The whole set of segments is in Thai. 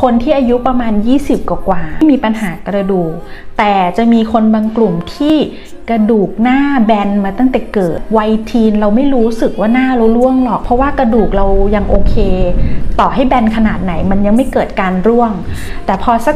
คนที่อายุประมาณ20กว่าๆมีปัญหากระดูกแต่จะมีคนบางกลุ่มที่กระดูกหน้าแบนมาตั้งแต่เกิดวัยทีนเราไม่รู้สึกว่าหน้าเราร่วงหรอกเพราะว่ากระดูกเรายังโอเคต่อให้แบนขนาดไหนมันยังไม่เกิดการร่วงแต่พอสัก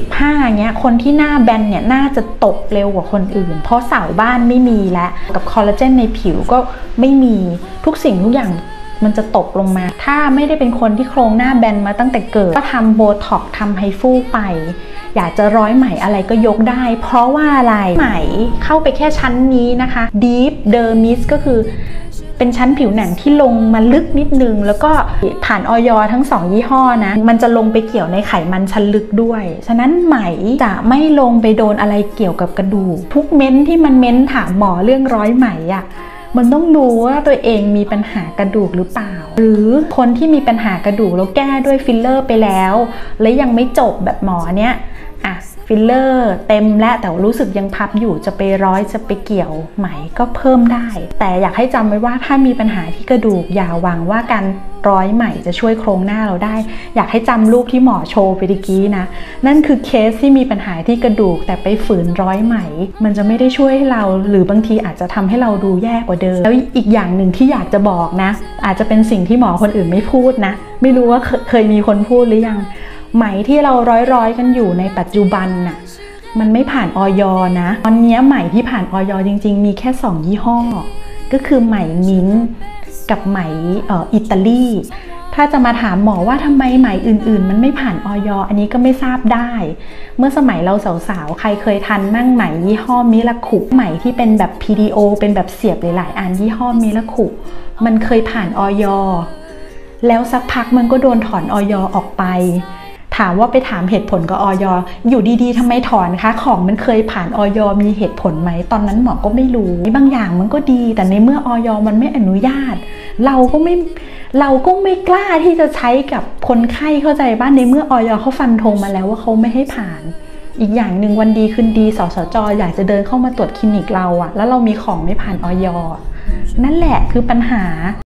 25เงี้ยคนที่หน้าแบนเนี่ยน่าจะตกเร็วกว่าคนอื่นเพราะเสาบ้านไม่มีแล้วกับคอลลาเจนในผิวก็ไม่มีทุกสิ่งทุกอย่างมันจะตกลงมาถ้าไม่ได้เป็นคนที่โครงหน้าแบนมาตั้งแต่เกิดก็ทำโบท็อกซ์ทำไฮฟูไปอยากจะร้อยไหมอะไรก็ยกได้เพราะว่าอะไรไหมเข้าไปแค่ชั้นนี้นะคะ Deep Dermis ก็คือเป็นชั้นผิวหนังที่ลงมาลึกนิดนึงแล้วก็ผ่านอย.ทั้ง2ยี่ห้อนะมันจะลงไปเกี่ยวในไขมันชั้นลึกด้วยฉะนั้นไหมจะไม่ลงไปโดนอะไรเกี่ยวกับกระดูกทุกเม้นที่มันเม้นถามหมอเรื่องร้อยไหมอะมันต้องดูว่าตัวเองมีปัญหากระดูกหรือเปล่าหรือคนที่มีปัญหากระดูกแล้วแก้ด้วยฟิลเลอร์ไปแล้วและยังไม่จบแบบหมอเนี้ยฟิลเลอร์เต็มแล้วแต่รู้สึกยังพับอยู่จะไปร้อยจะไปเกี่ยวไหมก็เพิ่มได้แต่อยากให้จำไว้ว่าถ้ามีปัญหาที่กระดูกอย่าหวังว่าการร้อยไหมจะช่วยโครงหน้าเราได้อยากให้จำรูปที่หมอโชว์ไปเมื่อกี้นะนั่นคือเคสที่มีปัญหาที่กระดูกแต่ไปฝืนร้อยไหมมันจะไม่ได้ช่วยให้เราหรือบางทีอาจจะทำให้เราดูแย่กว่าเดิมแล้วอีกอย่างหนึ่งที่อยากจะบอกนะอาจจะเป็นสิ่งที่หมอคนอื่นไม่พูดนะไม่รู้ว่าเคยมีคนพูดหรือยังไหมที่เราร้อยกันอยู่ในปัจจุบันน่ะมันไม่ผ่านอย.นะตอนนี้ไหมที่ผ่านอย.จริงๆมีแค่2ยี่ห้อก็คือไหมมิ้นท์กับไหมอิตาลีถ้าจะมาถามหมอว่าทำไมไหมอื่นๆมันไม่ผ่านอย.อันนี้ก็ไม่ทราบได้เมื่อสมัยเราสาวๆใครเคยทันมั่งไหมยี่ห้อมิราคุไหมที่เป็นแบบ PDO เป็นแบบเสียบหลายๆอันยี่ห้อมิราคุมันเคยผ่านอย.แล้วสักพักมันก็โดนถอนอย.ออกไปถามว่าไปถามเหตุผลกับอย.อยู่ดีๆทำไมถอนคะของมันเคยผ่านอย.มีเหตุผลไหมตอนนั้นหมอก็ไม่รู้บางอย่างมันก็ดีแต่ในเมื่ออย.มันไม่อนุญาตเราก็ไม่กล้าที่จะใช้กับคนไข้เข้าใจบ้านในเมื่ออย.เขาฟันธงมาแล้วว่าเขาไม่ให้ผ่านอีกอย่างหนึ่งวันดีคืนดีสสจ.อยากจะเดินเข้ามาตรวจคลินิกเราอะแล้วเรามีของไม่ผ่านอย.นั่นแหละคือปัญหา